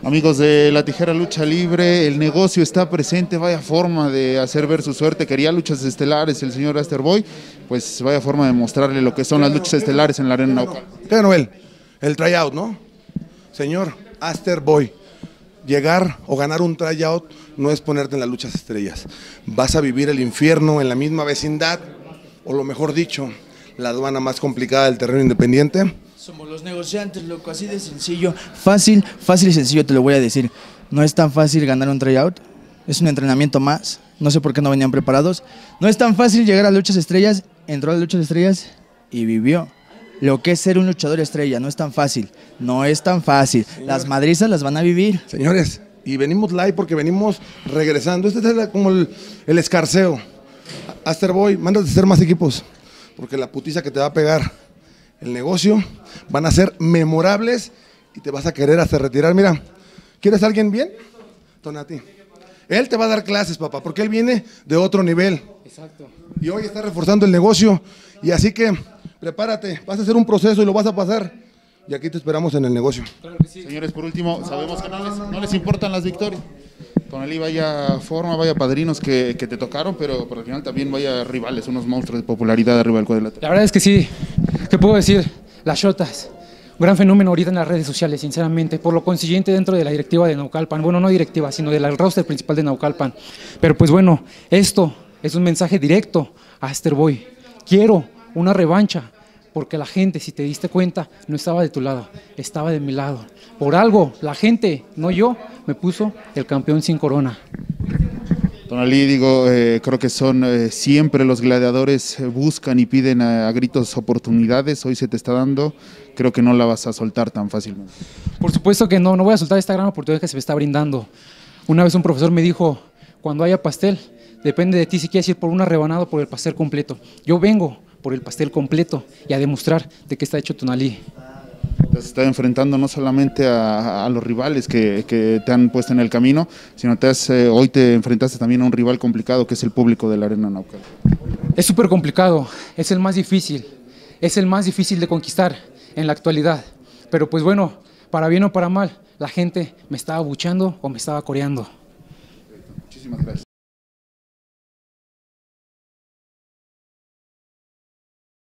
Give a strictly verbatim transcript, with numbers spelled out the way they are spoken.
Amigos de La Tijera Lucha Libre, el negocio está presente, vaya forma de hacer ver su suerte. Quería luchas estelares el señor Aster Boy, pues vaya forma de mostrarle lo que son las luchas estelares en la Arena Naucalpan. ¿Qué ganó él? El tryout, ¿no? Señor Aster Boy, llegar o ganar un tryout no es ponerte en las luchas estrellas. Vas a vivir el infierno en la misma vecindad, o lo mejor dicho, la aduana más complicada del terreno independiente. Somos los negociantes, loco, así de sencillo. Fácil, fácil y sencillo te lo voy a decir. No es tan fácil ganar un tryout, es un entrenamiento más. No sé por qué no venían preparados. No es tan fácil llegar a luchas estrellas, entró a las luchas estrellas y vivió. Lo que es ser un luchador estrella, no es tan fácil, no es tan fácil. Señor, las madrizas las van a vivir. Señores, y venimos live porque venimos regresando. Este es como el, el escarceo. Aster Boy, mándate a hacer más equipos, porque la putiza que te va a pegar el negocio van a ser memorables y te vas a querer hasta retirar. Mira, ¿quieres a alguien bien? Tonati. Él te va a dar clases, papá, porque él viene de otro nivel. Exacto. Y hoy está reforzando el negocio. Y así que prepárate, vas a hacer un proceso y lo vas a pasar. Y aquí te esperamos en el negocio. Claro que sí. Señores, por último, sabemos que no les, no les importan las victorias. Tonali, vaya forma, vaya padrinos que, que te tocaron, pero por al final también vaya rivales, unos monstruos de popularidad arriba del cuadrilátero. La verdad es que sí. ¿Qué puedo decir? Las shotas. Un gran fenómeno ahorita en las redes sociales, sinceramente. Por lo consiguiente, dentro de la directiva de Naucalpan. Bueno, no directiva, sino del roster principal de Naucalpan. Pero pues bueno, esto es un mensaje directo a Aster Boy. Quiero una revancha, porque la gente, si te diste cuenta, no estaba de tu lado, estaba de mi lado. Por algo, la gente, no yo, me puso el campeón sin corona. Tonali, digo, eh, creo que son eh, siempre los gladiadores eh, buscan y piden a, a gritos oportunidades. Hoy se te está dando, creo que no la vas a soltar tan fácilmente. Por supuesto que no, no voy a soltar esta gran oportunidad que se me está brindando. Una vez un profesor me dijo, cuando haya pastel, depende de ti si quieres ir por una rebanada o por el pastel completo. Yo vengo por el pastel completo y a demostrar de qué está hecho Tonali. Te has estado enfrentando no solamente a, a los rivales que, que te han puesto en el camino, sino te has, eh, hoy te enfrentaste también a un rival complicado que es el público de la Arena Naucalpan. Es súper complicado, es el más difícil, es el más difícil de conquistar en la actualidad. Pero pues bueno, para bien o para mal, la gente me estaba abucheando o me estaba coreando. Muchísimas gracias.